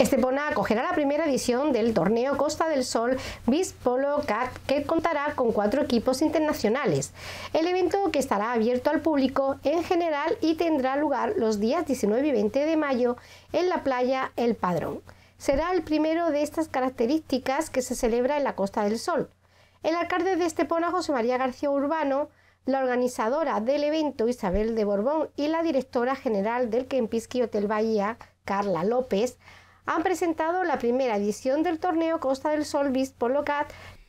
Estepona acogerá la primera edición del torneo Costa del Sol Beach Polo Cup, que contará con 4 equipos internacionales. El evento, que estará abierto al público en general y tendrá lugar los días 19 y 20 de mayo en la playa El Padrón. Será el primero de estas características que se celebra en la Costa del Sol. El alcalde de Estepona, José María García Urbano, la organizadora del evento, Isabel de Borbón, y la directora general del Kempinski Hotel Bahía, Carla López, han presentado la primera edición del torneo Costa del Sol Beach Polo Cup.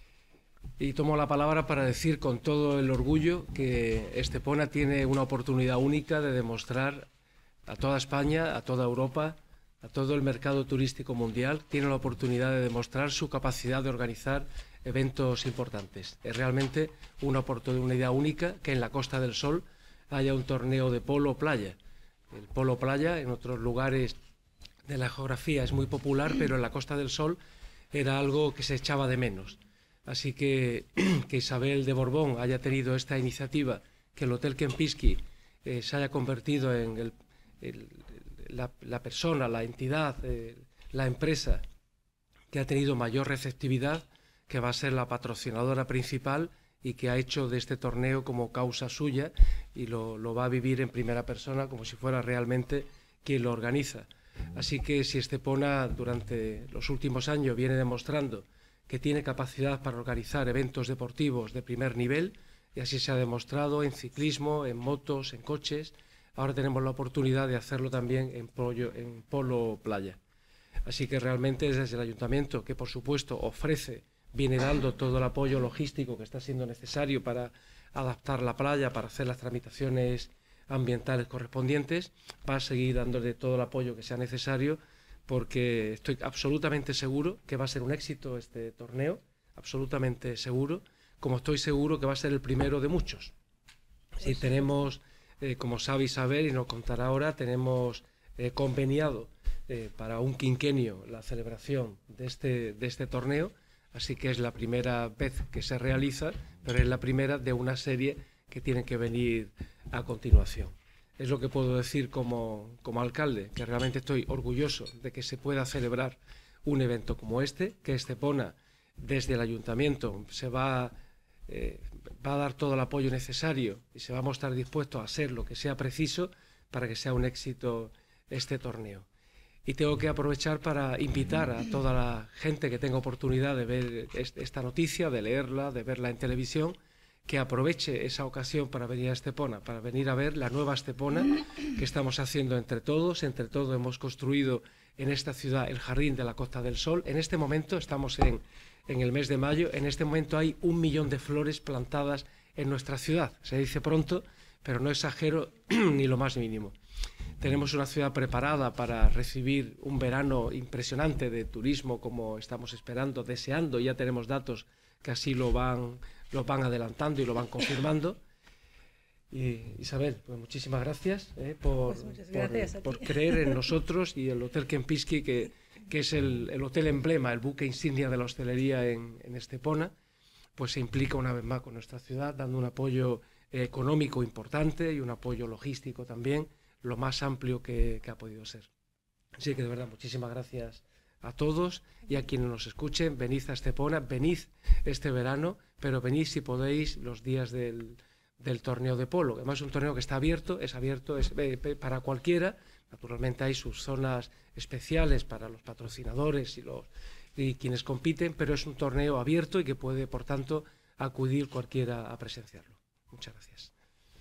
Y tomo la palabra para decir con todo el orgullo que Estepona tiene una oportunidad única de demostrar a toda España, a toda Europa, a todo el mercado turístico mundial, tiene la oportunidad de demostrar su capacidad de organizar eventos importantes. Es realmente una oportunidad única que en la Costa del Sol haya un torneo de polo playa. El polo playa en otros lugares de la geografía es muy popular, pero en la Costa del Sol era algo que se echaba de menos. Así que Isabel de Borbón haya tenido esta iniciativa, que el Hotel Kempinski se haya convertido en la persona, la entidad, la empresa que ha tenido mayor receptividad, que va a ser la patrocinadora principal y que ha hecho de este torneo como causa suya y lo va a vivir en primera persona como si fuera realmente quien lo organiza. Así que si Estepona durante los últimos años viene demostrando que tiene capacidad para organizar eventos deportivos de primer nivel, y así se ha demostrado en ciclismo, en motos, en coches, ahora tenemos la oportunidad de hacerlo también en polo playa. Así que realmente es desde el Ayuntamiento, que por supuesto viene dando todo el apoyo logístico que está siendo necesario para adaptar la playa, para hacer las tramitaciones ambientales correspondientes, va a seguir dándole todo el apoyo que sea necesario, porque estoy absolutamente seguro que va a ser un éxito este torneo, absolutamente seguro, como estoy seguro que va a ser el primero de muchos. Si tenemos, como sabe Isabel y nos contará ahora, tenemos conveniado para un quinquenio la celebración de este torneo, así que es la primera vez que se realiza, pero es la primera de una serie que tienen que venir a continuación. Es lo que puedo decir como alcalde, que realmente estoy orgulloso de que se pueda celebrar un evento como este, que Estepona desde el Ayuntamiento va a dar todo el apoyo necesario y se va a mostrar dispuesto a hacer lo que sea preciso para que sea un éxito este torneo. Y tengo que aprovechar para invitar a toda la gente que tenga oportunidad de ver esta noticia, de leerla, de verla en televisión, que aproveche esa ocasión para venir a Estepona, para venir a ver la nueva Estepona que estamos haciendo entre todos. Entre todos hemos construido en esta ciudad el Jardín de la Costa del Sol. En este momento estamos en el mes de mayo, en este momento hay 1 millón de flores plantadas en nuestra ciudad. Se dice pronto, pero no exagero ni lo más mínimo. Tenemos una ciudad preparada para recibir un verano impresionante de turismo como estamos esperando, deseando. Ya tenemos datos que así lo van adelantando y lo van confirmando. Y Isabel, pues muchísimas gracias por creer en nosotros y el Hotel Kempinski, que es el hotel emblema, el buque insignia de la hostelería en Estepona, pues se implica una vez más con nuestra ciudad, dando un apoyo económico importante y un apoyo logístico también, lo más amplio que ha podido ser. Así que de verdad, muchísimas gracias a todos y a quienes nos escuchen. Venid a Estepona, venid este verano, pero venid si podéis los días del torneo de polo. Además es un torneo que está abierto, es para cualquiera. Naturalmente hay sus zonas especiales para los patrocinadores y quienes compiten, pero es un torneo abierto y que puede, por tanto, acudir cualquiera a presenciarlo. Muchas gracias.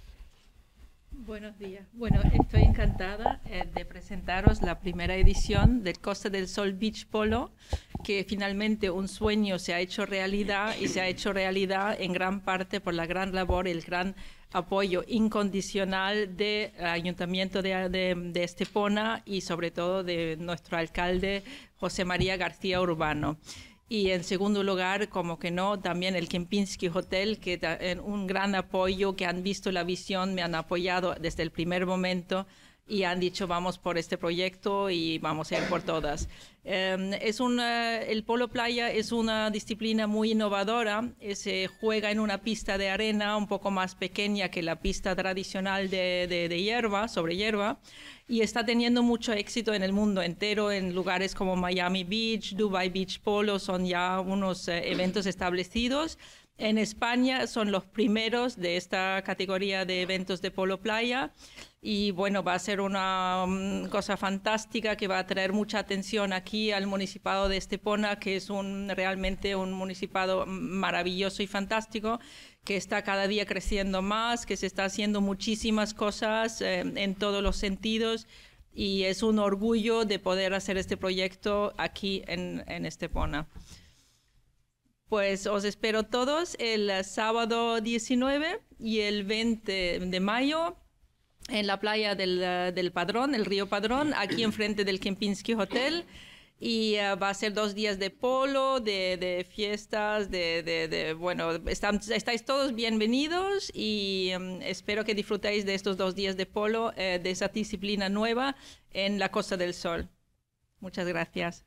Buenos días. Bueno, estoy encantada de presentaros la primera edición del Costa del Sol Beach Polo, que finalmente un sueño se ha hecho realidad y se ha hecho realidad en gran parte por la gran labor y el gran apoyo incondicional del Ayuntamiento de Estepona y sobre todo de nuestro alcalde José María García Urbano. Y en segundo lugar, como que no, también el Kempinski Hotel, que en un gran apoyo, que han visto la visión, me han apoyado desde el primer momento y han dicho vamos por este proyecto y vamos a ir por todas. El polo playa es una disciplina muy innovadora, se juega en una pista de arena un poco más pequeña que la pista tradicional de hierba, sobre hierba, y está teniendo mucho éxito en el mundo entero, en lugares como Miami Beach, Dubai Beach Polo, son ya unos eventos establecidos. En España son los primeros de esta categoría de eventos de polo playa y bueno, va a ser una cosa fantástica que va a traer mucha atención aquí al municipado de Estepona, que es realmente un municipado maravilloso y fantástico, que está cada día creciendo más, que se está haciendo muchísimas cosas en todos los sentidos y es un orgullo de poder hacer este proyecto aquí en Estepona. Pues os espero todos el sábado 19 y el 20 de mayo en la playa del Padrón, el río Padrón, aquí enfrente del Kempinski Hotel. Y va a ser 2 días de polo, de fiestas, bueno, estáis todos bienvenidos y espero que disfrutéis de estos 2 días de polo, de esa disciplina nueva en la Costa del Sol. Muchas gracias.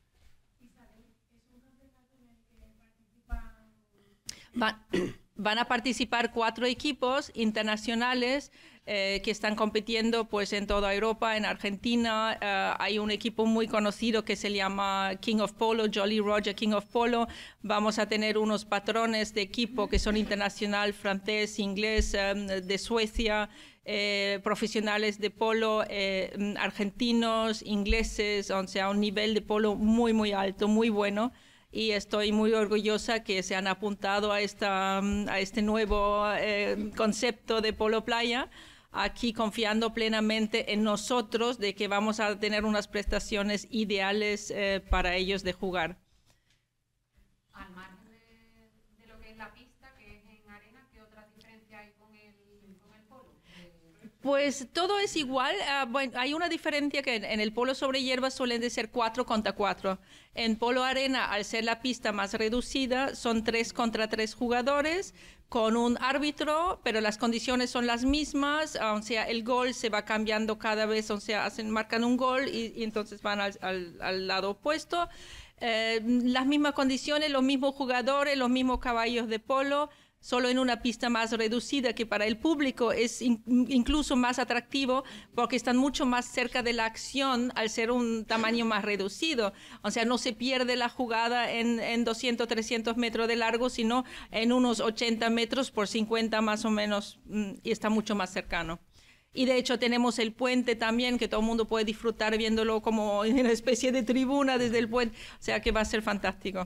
Van a participar 4 equipos internacionales que están compitiendo pues en toda Europa, en Argentina. Hay un equipo muy conocido que se llama King of Polo, Jolly Roger King of Polo. Vamos a tener unos patrones de equipo que son internacional, francés, inglés, de Suecia, profesionales de polo, argentinos, ingleses, o sea, un nivel de polo muy, muy alto, muy bueno. Y estoy muy orgullosa que se han apuntado a este nuevo concepto de polo playa, aquí confiando plenamente en nosotros de que vamos a tener unas prestaciones ideales para ellos de jugar. Al margen de lo que es la pista, que es en arena, ¿qué otra diferencia hay con el polo? Pues todo es igual. Bueno, hay una diferencia que en el polo sobre hierba suelen de ser 4 contra 4. En polo arena, al ser la pista más reducida, son 3 contra 3 jugadores con un árbitro, pero las condiciones son las mismas. O sea, el gol se va cambiando cada vez, o sea, marcan un gol y entonces van al lado opuesto. Las mismas condiciones, los mismos jugadores, los mismos caballos de polo, solo en una pista más reducida, que para el público es incluso más atractivo porque están mucho más cerca de la acción al ser un tamaño más reducido. O sea, no se pierde la jugada en 200, 300 metros de largo, sino en unos 80 metros por 50 más o menos, y está mucho más cercano. Y de hecho tenemos el puente también, que todo el mundo puede disfrutar viéndolo como en una especie de tribuna desde el puente. O sea que va a ser fantástico.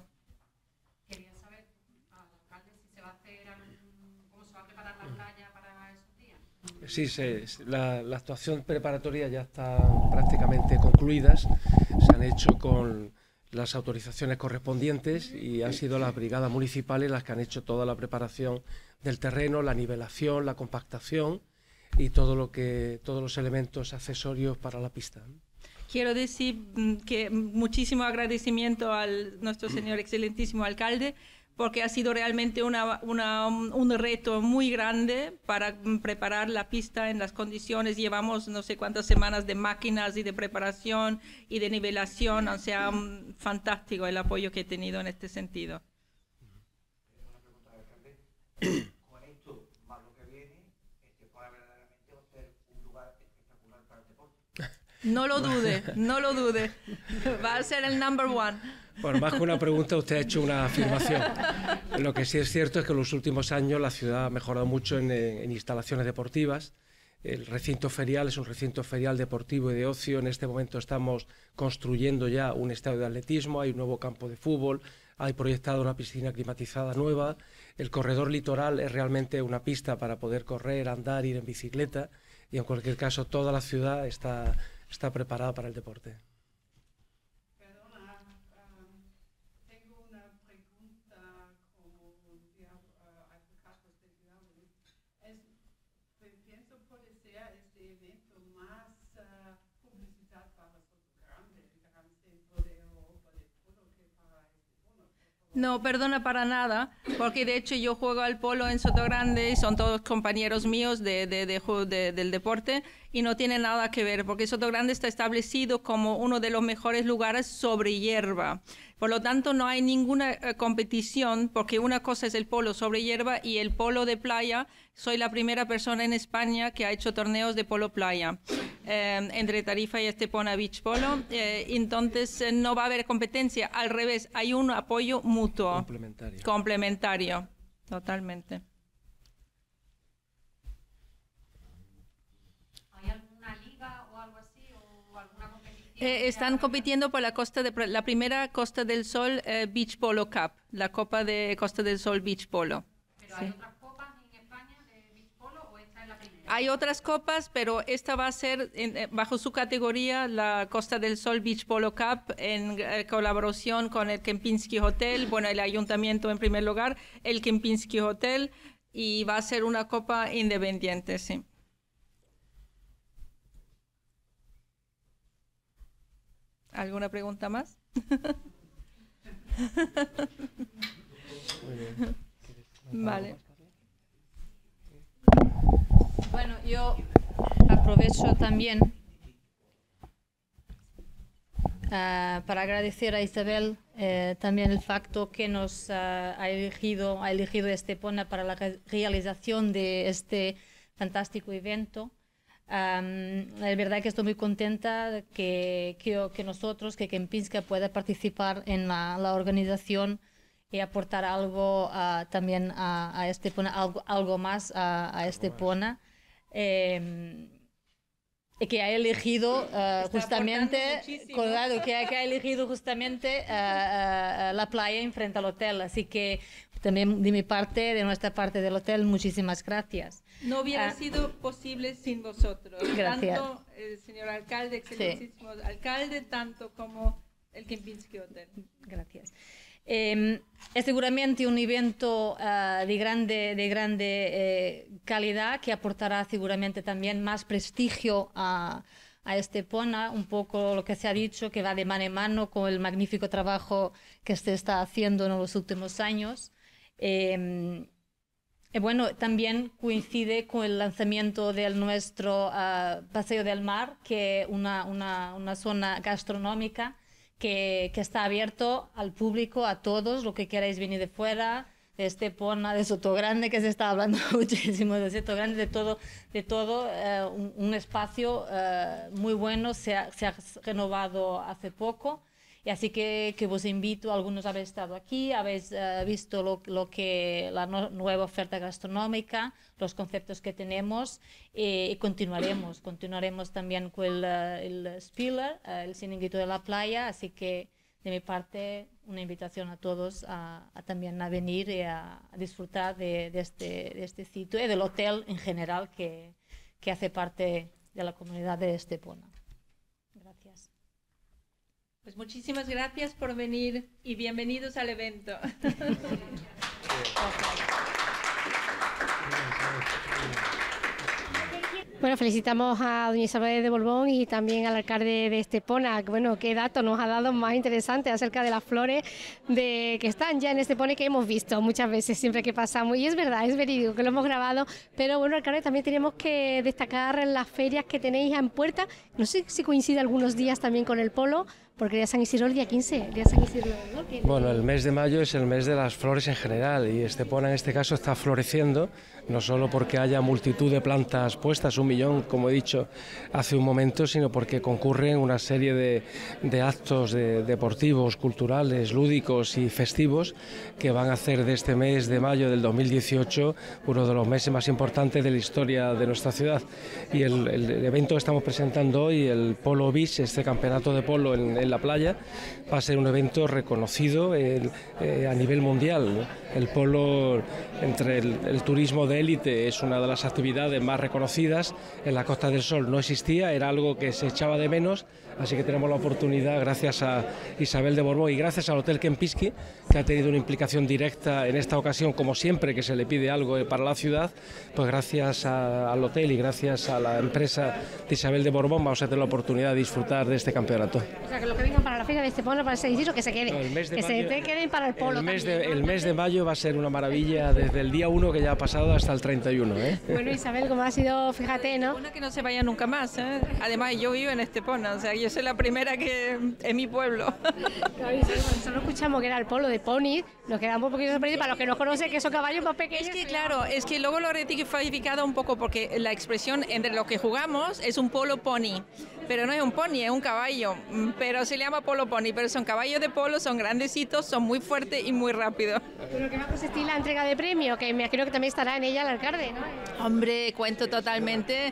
Sí, la actuación preparatoria ya está prácticamente concluidas, se han hecho con las autorizaciones correspondientes y han sido las brigadas municipales las que han hecho toda la preparación del terreno, la nivelación, la compactación y todos los elementos accesorios para la pista. Quiero decir que muchísimo agradecimiento al nuestro señor excelentísimo alcalde, porque ha sido realmente un reto muy grande para preparar la pista en las condiciones. Llevamos no sé cuántas semanas de máquinas y de preparación y de nivelación, o sea, fantástico el apoyo que he tenido en este sentido. Una pregunta, alcalde. Con esto, más lo que viene, puede verdaderamente ser un lugar espectacular para el deporte. No lo dude, no lo dude. Va a ser el number 1. Bueno, más que una pregunta, usted ha hecho una afirmación. Lo que sí es cierto es que en los últimos años la ciudad ha mejorado mucho en instalaciones deportivas. El recinto ferial es un recinto ferial deportivo y de ocio. En este momento estamos construyendo ya un estadio de atletismo, hay un nuevo campo de fútbol, hay proyectada una piscina climatizada nueva. El corredor litoral es realmente una pista para poder correr, andar, ir en bicicleta y en cualquier caso toda la ciudad está preparada para el deporte. No, perdona, para nada, porque de hecho yo juego al polo en Sotogrande y son todos compañeros míos del deporte y no tiene nada que ver, porque Sotogrande está establecido como uno de los mejores lugares sobre hierba. Por lo tanto, no hay ninguna competición, porque una cosa es el polo sobre hierba y el polo de playa. Soy la primera persona en España que ha hecho torneos de polo playa entre Tarifa y Estepona Beach Polo. Entonces, no va a haber competencia. Al revés, hay un apoyo mutuo. Complementario. Complementario, totalmente. ¿Hay alguna liga o algo así o alguna competición? Están compitiendo por la primera Costa del Sol Beach Polo Cup, la Copa de Costa del Sol Beach Polo. ¿Pero hay otras copas en España de beach polo o esta es la primera? Hay otras copas, pero esta va a ser bajo su categoría la Costa del Sol Beach Polo Cup en colaboración con el Kempinski Hotel, bueno, el ayuntamiento en primer lugar, el Kempinski Hotel, y va a ser una copa independiente, sí. ¿Alguna pregunta más? Vale. Bueno, yo aprovecho también para agradecer a Isabel también el facto que nos ha elegido Estepona para la realización de este fantástico evento. La verdad que estoy muy contenta que nosotros, que Kempinski pueda participar en la organización y aportar algo también a Estepona, algo más a Estepona. Que ha elegido justamente la playa enfrente al hotel, así que también de mi parte, de nuestra parte del hotel, muchísimas gracias. No hubiera sido posible sin vosotros. Gracias. Tanto el señor alcalde, excelentísimo alcalde, tanto como el Kempinski Hotel. Gracias. Es seguramente un evento de grande calidad que aportará seguramente también más prestigio a Estepona, un poco lo que se ha dicho, que va de mano en mano con el magnífico trabajo que se está haciendo en los últimos años. Bueno, también coincide con el lanzamiento de nuestro Paseo del Mar, que es una zona gastronómica que está abierto al público, a todos, lo que queráis venir de fuera, de Estepona, de Sotogrande, que se está hablando muchísimo de Sotogrande, de todo un espacio muy bueno, se ha renovado hace poco. Y así que vos invito, algunos habéis estado aquí, habéis visto la nueva oferta gastronómica, los conceptos que tenemos y continuaremos también con el Spiller, el Chiringuito de la Playa, así que de mi parte una invitación a todos a también a venir y a disfrutar de este sitio y del hotel en general que hace parte de la comunidad de Estepona. Gracias. Pues muchísimas gracias por venir y bienvenidos al evento. Bueno, felicitamos a doña Isabel de Borbón y también al alcalde de Estepona. Bueno, qué datos nos ha dado más interesantes acerca de las flores que están ya en Estepona y que hemos visto muchas veces siempre que pasamos. Y es verdad, es verídico que lo hemos grabado, pero bueno, alcalde, también tenemos que destacar las ferias que tenéis en puerta. No sé si coincide algunos días también con el polo, porque el día de San Isidro el día 15, el día de San Isidro, ¿no? Bueno, el mes de mayo es el mes de las flores en general y Estepona en este caso está floreciendo, no solo porque haya multitud de plantas puestas, 1 millón, como he dicho hace un momento, sino porque concurren una serie de actos deportivos, culturales, lúdicos y festivos que van a hacer de este mes de mayo del 2018 uno de los meses más importantes de la historia de nuestra ciudad. Y el evento que estamos presentando hoy, el Polo Beach, este campeonato de polo en la playa, va a ser un evento reconocido a nivel mundial, ¿no? El polo, entre el turismo de élite, es una de las actividades más reconocidas. En la Costa del Sol no existía, era algo que se echaba de menos, así que tenemos la oportunidad, gracias a Isabel de Borbón y gracias al Hotel Kempinski, que ha tenido una implicación directa en esta ocasión, como siempre que se le pide algo para la ciudad, pues gracias al hotel y gracias a la empresa de Isabel de Borbón vamos a tener la oportunidad de disfrutar de este campeonato. O sea, que lo que vengan para la feria de Estepona, para ese distrito, que se queden. No, el mes de que mayo, se queden para el polo. El mes de mayo va a ser una maravilla desde el día 1 que ya ha pasado hasta el 31. Bueno, Isabel, como ha sido, fíjate, ¿no? Una que no se vaya nunca más, ¿eh? Además, yo vivo en Estepona, o sea, yo soy la primera que en mi pueblo. Claro, Isabel, cuando solo escuchamos que era el polo de pony, nos quedamos un poquito sorprendidos. Para los que no conocen, que son caballos más pequeños. Es que claro, es que luego lo he rectificado un poco porque la expresión entre lo que jugamos es un polo pony, pero no es un pony, es un caballo, pero se le llama polo pony, pero son caballos de polo, son grandecitos, son muy fuertes y muy rápidos. Pero que va a consistir la entrega de premio, que me imagino que también estará en ella el alcalde, ¿no? Hombre, cuento totalmente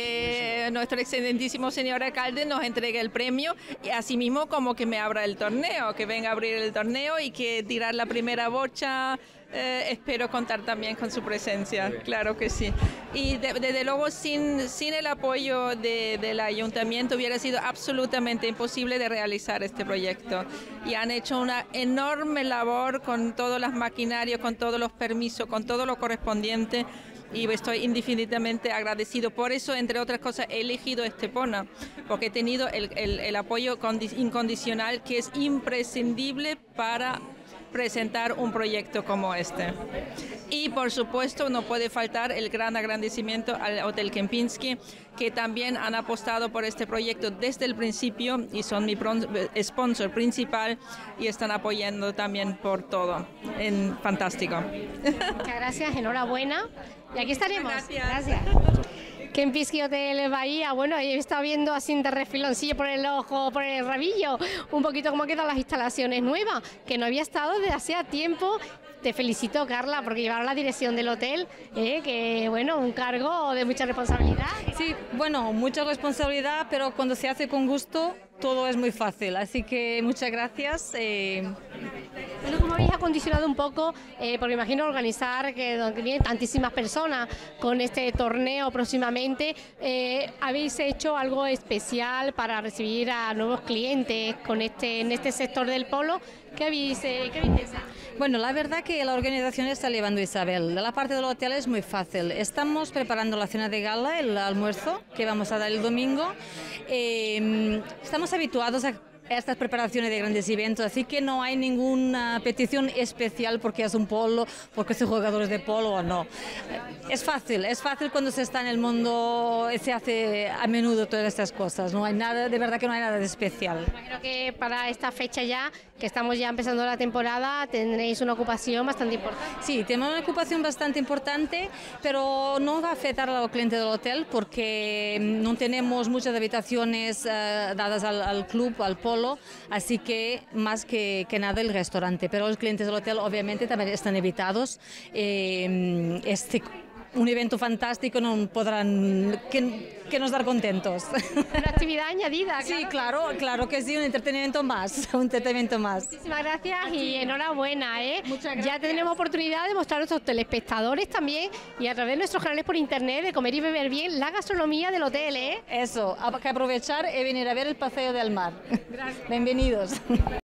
que nuestro excelentísimo señor alcalde nos entregue el premio y asimismo como que me abra el torneo, que venga a abrir el torneo y que tirar la primera bocha. Espero contar también con su presencia, claro que sí. Y desde luego sin el apoyo del ayuntamiento hubiera sido absolutamente imposible de realizar este proyecto. Y han hecho una enorme labor con todas las maquinarias, con todos los permisos, con todo lo correspondiente. Y estoy infinitamente agradecido. Por eso, entre otras cosas, he elegido Estepona, porque he tenido el apoyo incondicional que es imprescindible para presentar un proyecto como este. Y por supuesto no puede faltar el gran agradecimiento al Hotel Kempinski, que también han apostado por este proyecto desde el principio y son mi sponsor principal y están apoyando también por todo. Fantástico. Muchas gracias, enhorabuena. Y aquí estaremos. Gracias. Kempinski Hotel Bahía, bueno, he estado viendo así de refiloncillo por el ojo, por el rabillo, un poquito cómo han quedado las instalaciones nuevas, que no había estado desde hacía tiempo. Te felicito, Carla, porque llevaron la dirección del hotel, que bueno, un cargo de mucha responsabilidad. Sí, bueno, mucha responsabilidad, pero cuando se hace con gusto todo es muy fácil, así que muchas gracias. Bueno, ¿cómo habéis acondicionado un poco? Porque imagino organizar que vienen tantísimas personas con este torneo próximamente. ¿Habéis hecho algo especial para recibir a nuevos clientes en este sector del polo? ¿Qué habéis pensado? Bueno, la verdad que la organización está llevando Isabel. De la parte del hotel es muy fácil. Estamos preparando la cena de gala, el almuerzo que vamos a dar el domingo. Estamos habituados a estas preparaciones de grandes eventos, así que no hay ninguna petición especial porque es un polo, porque son jugadores de polo o no. Es fácil cuando se está en el mundo, se hace a menudo todas estas cosas, no hay nada, de verdad que no hay nada de especial. Creo que para esta fecha ya, que estamos ya empezando la temporada, tendréis una ocupación bastante importante. Sí, tenemos una ocupación bastante importante, pero no va a afectar a los clientes del hotel porque no tenemos muchas habitaciones dadas al club, al polo, así que más que nada el restaurante, pero los clientes del hotel obviamente también están invitados. Un evento fantástico, no podrán que nos dar contentos. Una actividad añadida. Sí, claro que sí, un entretenimiento más. Muchísimas gracias y enhorabuena. Muchas gracias. Ya tendremos oportunidad de mostrar a nuestros telespectadores también y a través de nuestros canales por internet de comer y beber bien la gastronomía del hotel. Eso, hay que aprovechar y venir a ver el paseo del mar. Gracias. Bienvenidos.